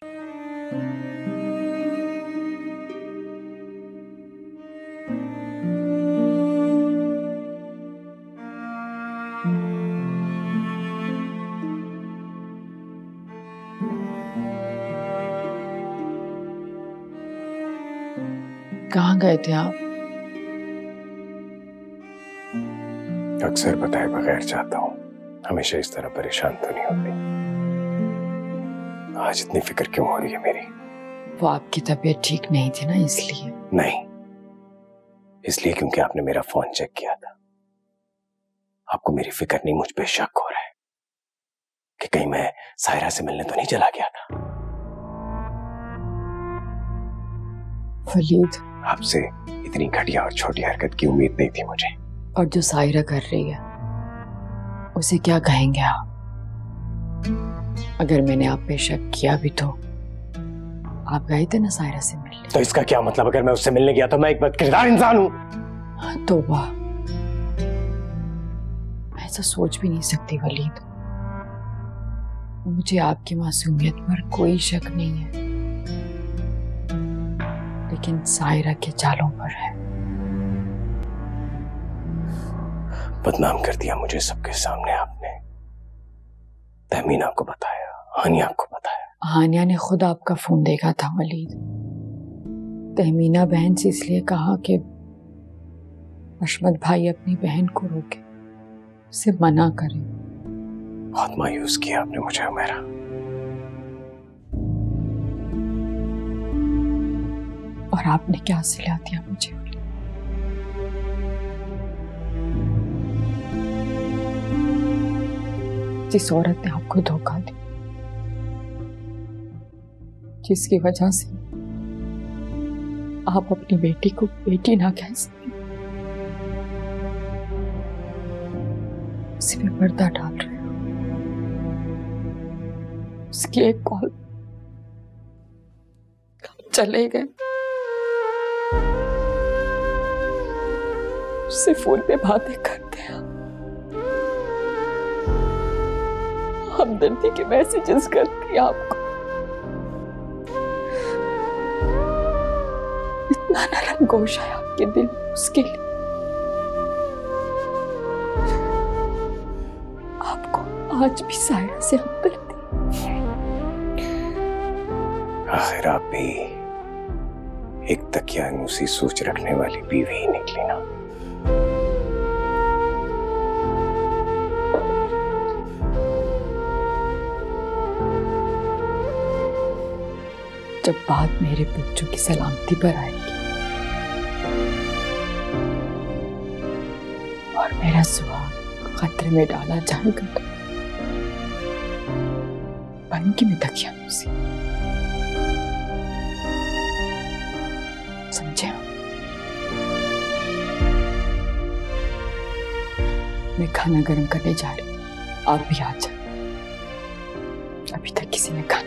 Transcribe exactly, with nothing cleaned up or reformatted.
कहाँ गए थे आप? अक्सर बताए बगैर जाता हूँ। हमेशा इस तरह परेशान तो नहीं होती। आज इतनी फिक्र क्यों हो रही है मेरी? वो आपकी तबीयत ठीक नहीं थी ना, इसलिए। नहीं, इसलिए क्योंकि आपने मेरा फोन चेक किया था। आपको मेरी फिक्र नहीं, मुझ पे शक हो रहा है कि कहीं मैं सायरा से मिलने तो नहीं चला गया था। वलीद, आपसे इतनी घटिया और छोटी हरकत की उम्मीद नहीं थी मुझे। और जो सायरा कर रही है उसे क्या कहेंगे आप? अगर मैंने आप पे शक किया भी तो आप गए थे ना सायरा से मिलने। तो इसका क्या मतलब? अगर मैं उससे मिलने गया तो मैं एक बदकिरदार इंसान हूं। तो वाह, मैं ऐसा सोच भी नहीं सकती वलीद। मुझे आपकी मासूमियत पर कोई शक नहीं है, लेकिन सायरा के चालों पर है। बदनाम कर दिया मुझे सबके सामने आपने। तहमीना को बताया, हानिया को बताया। हानिया ने खुद आपका फोन देखा था वलीद। तहमीना बहन से इसलिए कहा कि अशमत भाई अपनी बहन को रोके, उसे मना करे। बहुत मायूस किया आपने मुझे हुमैरा। और आपने क्या सिला दिया मुझे? जिस औरत ने आपको धोखा दिया, जिसकी वजह से आप अपनी बेटी को बेटी ना कह सके, उसी पे पर्दा डाल रहे हो। उसकी एक कॉल चले गए, उससे फोन पे बातें करते हैं, हमदर्दी के मैसेजेस करती है आपको। इतना नरम गोश है आपके दिल में उसके लिए। आपको आज भी सायरा से हमदर्दी। आखिर आप भी एक तकियानुसी सोच रखने वाली बीवी ही निकली ना। जब बात मेरे बच्चों की सलामती पर आएगी और मेरा सुहाग खतरे में डाला जाएगा तो बनूंगी मैं तकियानुसी। समझे? मैं खाना गर्म करने जा रही हूँ, आप भी आ जाए। अभी तक किसी ने खाना